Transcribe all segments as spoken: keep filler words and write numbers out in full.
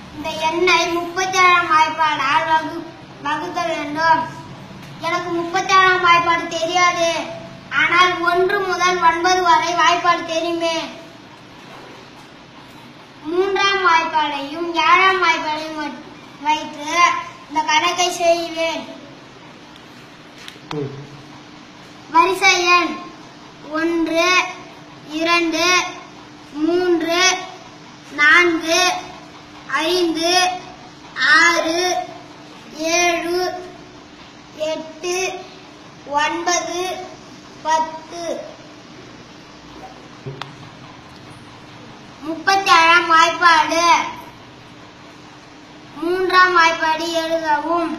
இந்த எண்ணை முப்பத்தி ஏழாம் வாய்ப்பாடால் வகு வகுக்க வேண்டும். எனக்கு முப்பத்தி ஏழாம் வாய்ப்பாடு தெரியாது, ஆனால் ஒன்று முதல் ஒன்பது வரை வாய்ப்பாடு தெரியுமே. மூன்றாம் வாய்ப்பாடையும் ஏழாம் வாய்ப்பாடையும் வைத்து இந்த கணக்கை செய்வேன். வரிசை எண் ஒன்று, இரண்டு, மூன்று, நான்கு, ஐந்து, ஆறு, ஏழு, எட்டு, ஒன்பது, பத்து. முப்பத்தி ஏழாம் வாய்ப்பாடு. மூன்றாம் வாய்ப்பாடு எழுதவும்.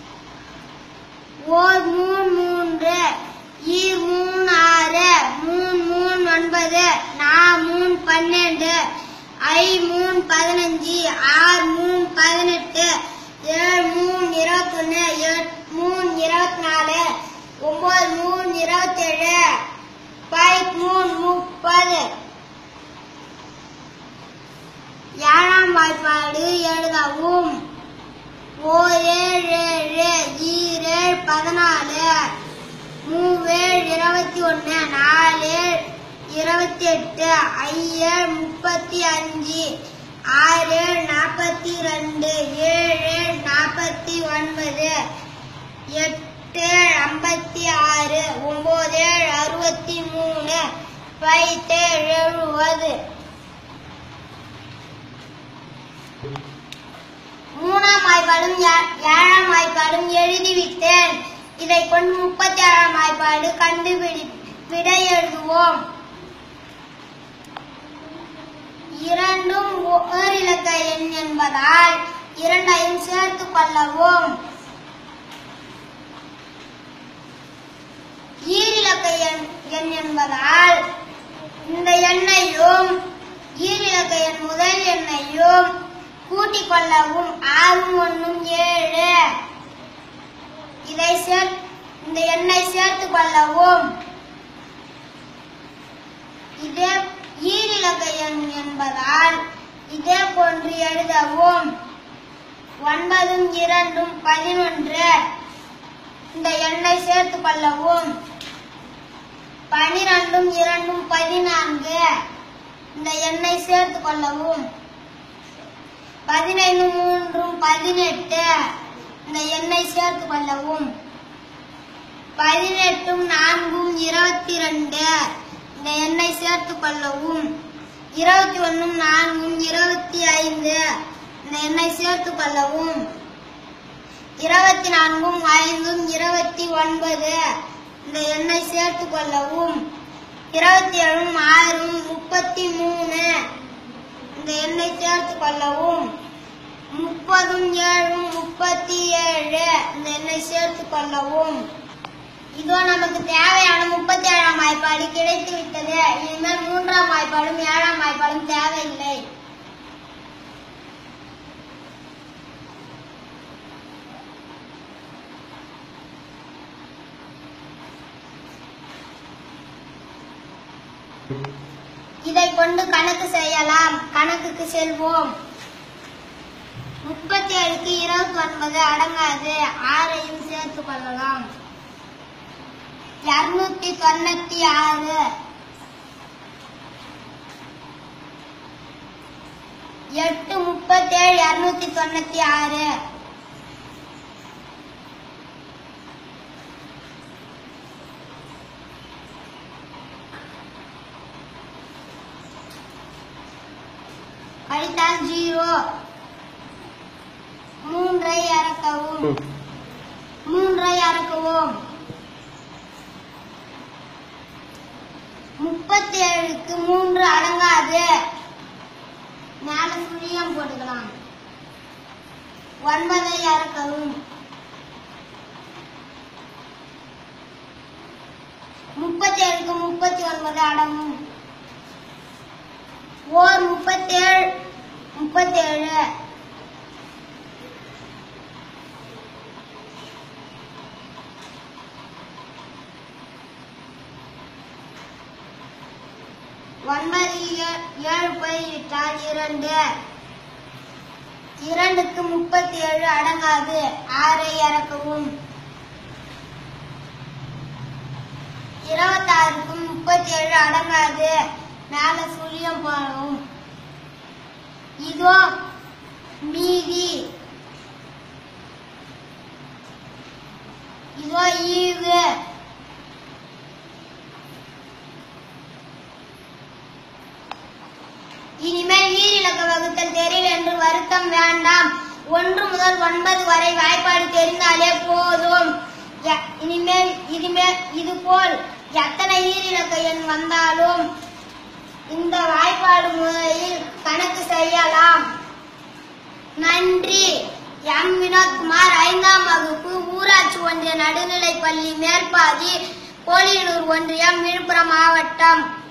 ஓர் மூணு மூன்று, ஈர் மூணு ஆறு, மூணு மூணு ஒன்பது, நா மூணு பன்னெண்டு, ஐ மூணு பதினஞ்சு, ஆறு மூணு பதினெட்டு, ஏழு மூணு இருபத்தொன்னு, எட்டு மூணு இருபத்தி நாலு, ஒன்பது மூணு இருபத்தேழு, பத்து மூணு முப்பது. ஏழாம் வாய்ப்பாடு எழுதவும். ஓர் ஏழு ஏழு, ஈர் ஏழு பதினாலு, மூவேழு இருபத்தி ஒன்னு, நாலு இருபத்தி எட்டு, ஐஏழு முப்பத்தி அஞ்சு, ஆறு நாற்பத்தி ரெண்டு, ஏழு நாற்பத்தி ஒன்பது, எட்டு ஐம்பத்தி ஆறு, ஒன்பது அறுபத்தி மூணு, பத்து எழுபது. மூணாம் வாய்ப்பாடும் ஏழாம் வாய்ப்பாடும் எழுதிவிட்டேன். இதை கொண்டு முப்பத்தி ஏழாம் வாய்ப்பாடு கண்டுபிடி விடை எழுதுவோம். இரண்டும் ஓர் இலக்க எண் என்பதால் இரண்டையும் சேர்த்துக் கொள்ளவும். ஈரிலக்க எண் எண் என்பதால் இந்த எண்ணையும் ஈரிலக்க எண் முதல் எண்ணையும் கூட்டிக் கொள்ளவும். ஆறு ஒன்னும் ஏழு. இதை சேர் இந்த எண்ணை சேர்த்துக் கொள்ளவும். இதே ஈரிலக்க எண் என்பதால் இதே போன்று எழுதவும். ஒன்பதும் இரண்டும் பதினொன்று. இந்த எண்ணை சேர்த்துக் கொள்ளவும். பனிரெண்டும் இரண்டும் பதினான்கு. இந்த எண்ணை சேர்த்துக் கொள்ளவும். பதினைந்து மூன்றும் பதினெட்டு. இந்த எண்ணை சேர்த்துக் கொள்ளவும். பதினெட்டும் நான்கும் இருபத்தி ரெண்டு. இந்த எண்ணை சேர்த்துக் கொள்ளவும். இருபத்தி ஒன்னும் நான்கும் இருபத்தி ஐந்து. இந்த எண்ணை சேர்த்துக் கொள்ளவும். இருபத்தி நான்கும் ஐந்தும் இருபத்தி ஒன்பது. இந்த எண்ணை சேர்த்துக் கொள்ளவும். இருபத்தி ஏழும் ஆறும் முப்பத்தி மூணு. இந்த எண்ணை சேர்த்துக் கொள்ளவும். முப்பதும் ஏழும் முப்பத்தி ஏழு. இந்த எண்ணை சேர்த்துக் கொள்ளவும். இதோ நமக்கு தேவையான முப்பத்தி ஏழாம் வாய்ப்பாடு கிடைத்து விட்டது. இனிமேல் மூன்றாம் வாய்ப்பாடும் ஏழாம் வாய்ப்பாடும் தேவையில்லை. இதை கொண்டு கணக்கு செய்யலாம். கணக்குக்கு செல்வோம். முப்பத்தி ஏழுக்கு இருபத்தி ஒன்பது அடங்காது. ஆறையும் சேர்த்துக் கொள்ளலாம். இருநூத்தி தொண்ணூத்தி ஆறு. எட்டு முப்பத்தி ஏழு இருநூத்தி தொண்ணூத்தி ஆறு. கழித்தால் ஜீரோ. மூன்றை இறக்கவும். மூன்றை இறக்குவோம். முப்பத்தி ஏழுக்கு மூன்று அடங்காது. மேல சுழியம் போட்டுக்கலாம். ஒன்பதை இறக்கவும். முப்பத்தி ஏழுக்கு முப்பத்தி ஒன்பது அடங்கும். ஓர் முப்பத்தி ஏழு முப்பத்தி ஏழு. ஒன்பது ஏழு போய்விட்டால் இரண்டு. இரண்டுக்கு முப்பத்தி ஏழு அடங்காது. ஆறை இறக்கவும். இருபத்தாறுக்கு முப்பத்தி ஏழு அடங்காது. மேல சுழியம் போடவும். இதோ மீதி. இதோ ஈவு. இனிமேல் ஈரிலக்க வகுத்தல் தெரியல என்று வருத்தம் வேண்டாம். ஒன்று முதல் ஒன்பது வரை வாய்ப்பாடு தெரிந்தாலே போதும். இனிமேல் இனிமேல் இதுபோல் எத்தனை ஈரிலக்க எண் வந்தாலும் இந்த வாய்ப்பாடு முறையில் கணக்கு செய்யலாம். நன்றி. எம் வினோத்குமார், ஐந்தாம் வகுப்பு, ஊராட்சி ஒன்றிய நடுநிலைப்பள்ளி, மேல்பாதி, கோலியனூர் ஒன்றியம், விழுப்புரம் மாவட்டம்.